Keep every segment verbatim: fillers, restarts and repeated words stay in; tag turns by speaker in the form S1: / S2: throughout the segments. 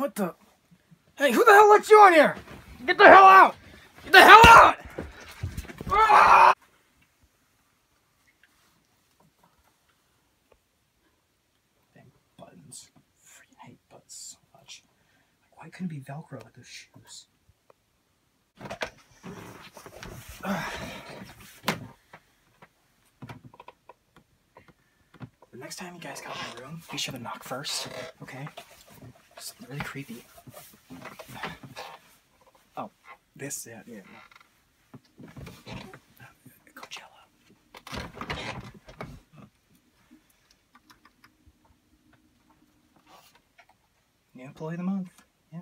S1: What the? Hey, who the hell let you in here? Get the hell out! Get the hell out! Ah! Dang buttons. Freaking hate buttons so much. Like, why couldn't it be Velcro with those shoes? The next time you guys come in my room, be sure to knock first, okay? It's really creepy. Oh, this, yeah, yeah. Coachella. New employee of the month, yeah.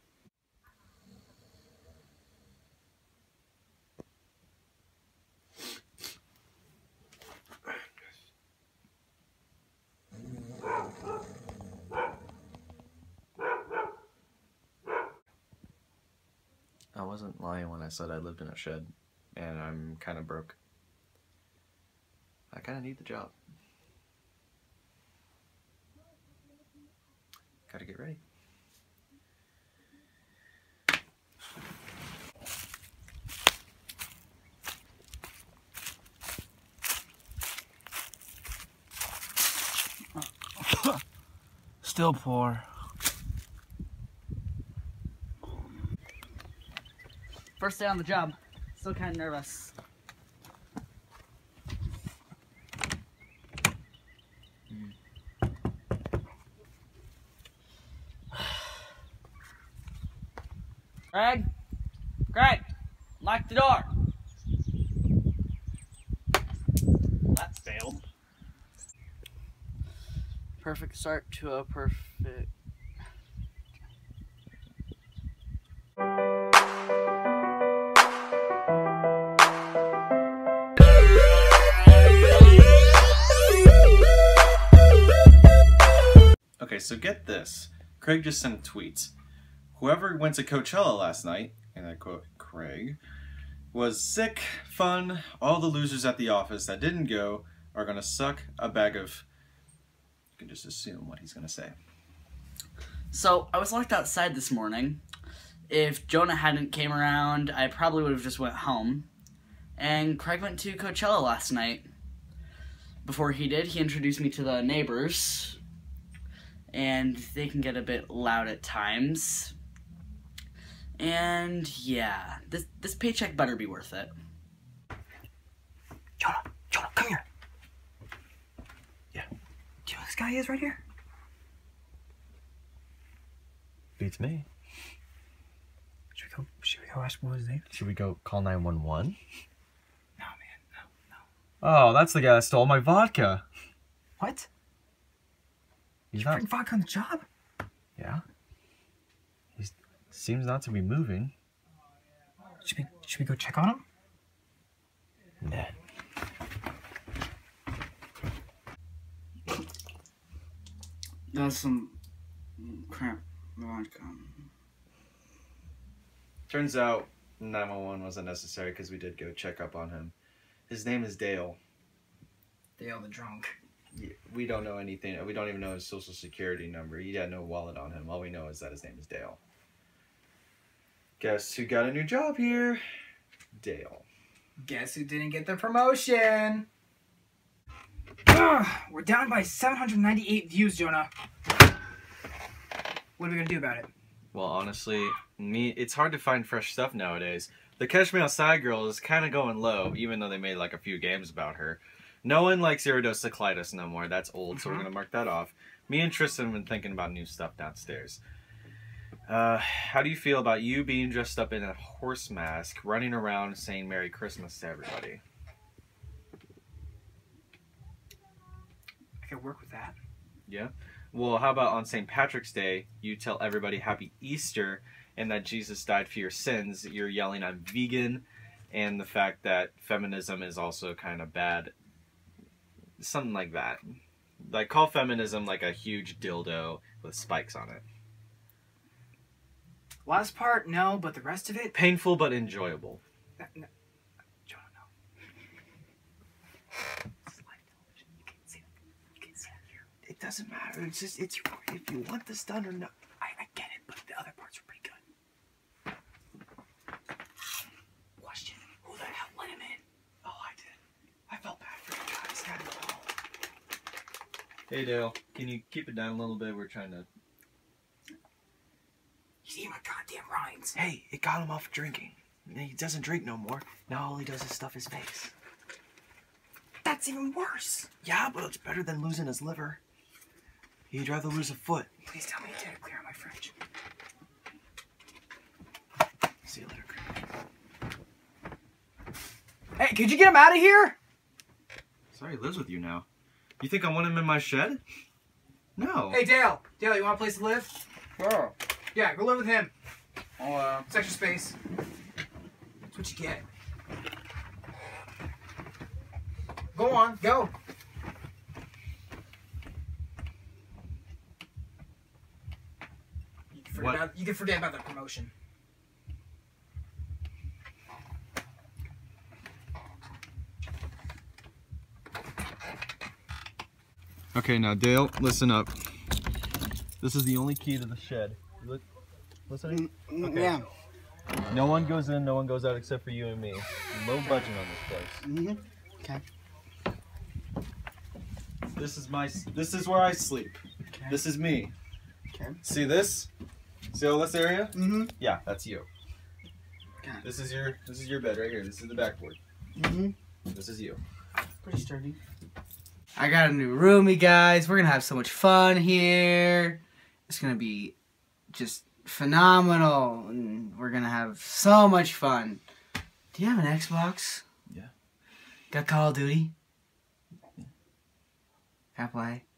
S2: I wasn't lying when I said I lived in a shed, and I'm kind of broke. I kind of need the job. Gotta get ready.
S1: Still poor.
S3: First day on the job. Still kind of nervous. Greg? Greg! Lock the door! That failed. Perfect start to a perfect...
S2: Okay, so get this. Craig just sent tweets. Whoever went to Coachella last night, and I quote Craig, was sick, fun, all the losers at the office that didn't go are gonna suck a bag of... You can just assume what he's gonna say.
S3: So, I was locked outside this morning. If Jonah hadn't came around, I probably would have just went home. And Craig went to Coachella last night. Before he did, he introduced me to the neighbors. And they can get a bit loud at times. And yeah, this this paycheck better be worth it.
S1: Jonah, Jonah, come here. Yeah. Do you know who this guy is right here?
S2: Beats me.
S1: Should we go, should we go ask what his name is?
S2: Should we go call nine one one?
S1: No, man, no, no.
S2: Oh, that's the guy that stole my vodka.
S1: What?
S2: He's
S1: Did you
S2: not...
S1: bring vodka on the job?
S2: Yeah. He seems not to be moving.
S1: Should we, should we go check on him?
S2: Nah.
S3: That's some crap vodka.
S2: Turns out nine one one wasn't necessary because we did go check up on him. His name is Dale.
S1: Dale the drunk.
S2: Yeah, we don't know anything. We don't even know his social security number. He had no wallet on him. All we know is that his name is Dale. Guess who got a new job here? Dale.
S1: Guess who didn't get the promotion? Ugh, we're down by seven hundred ninety-eight views, Jonah. What are we gonna do about it?
S2: Well, honestly, me it's hard to find fresh stuff nowadays. The Catch Me Outside girl is kind of going low, even though they made like a few games about her. No one likes Iridocyclitis no more. That's old, so we're going to mark that off. Me and Tristan have been thinking about new stuff downstairs. Uh, how do you feel about you being dressed up in a horse mask, running around saying Merry Christmas to everybody?
S1: I could work with that.
S2: Yeah? Well, how about on Saint Patrick's Day, you tell everybody Happy Easter and that Jesus died for your sins. You're yelling, I'm vegan, and the fact that feminism is also kind of bad. Something like that. Like, call feminism like a huge dildo with spikes on it.
S1: Last part, no, but the rest of it...
S2: Painful but enjoyable.
S1: No, no. Jonah, no. It's live television. You can't see it. You can't see it here.
S2: It doesn't matter. It's just, it's if you want this done or not.
S1: I, I get it, but the other parts were pretty good. Question: who the hell let him in?
S2: Oh, I did. I felt bad for you guys. Had to go. Hey, Dale. Can you keep it down a little bit? We're trying to.
S1: He's eating my goddamn rinds.
S2: Hey, it got him off drinking. He doesn't drink no more. Now all he does is stuff his face.
S1: That's even worse.
S2: Yeah, but it's better than losing his liver. He'd rather lose a foot.
S1: Please tell me you did it. Clear out my fridge.
S2: See you later, Craig.
S1: Hey, could you get him out of here?
S2: Sorry, he lives with you now. You think I want him in my shed? No.
S1: Hey, Dale. Dale, you want a place to live?
S3: Sure.
S1: Yeah, go live with him.
S3: Oh, uh,
S1: It's extra space. That's what you get. Go on, go. You can forget,
S2: What?
S1: about, you can forget about the promotion.
S2: Okay, now Dale, listen up. This is the only key to the shed. You look, listening? Okay.
S4: Yeah.
S2: No one goes in, no one goes out except for you and me. Low budget on this place.
S4: Mm-hmm. Okay.
S2: This is my. This is where I sleep.
S4: Okay.
S2: This is me.
S4: Okay.
S2: See this? See all this area?
S4: Mm-hmm.
S2: Yeah, that's you.
S4: Okay.
S2: This is your. This is your bed right here. This is the backboard.
S4: Mm-hmm.
S2: This is you.
S4: Pretty sturdy.
S5: I got a new roomie, guys. We're gonna have so much fun here. It's gonna be just phenomenal, and we're gonna have so much fun. Do you have an Xbox?
S2: Yeah.
S5: Got Call of Duty? Can I play?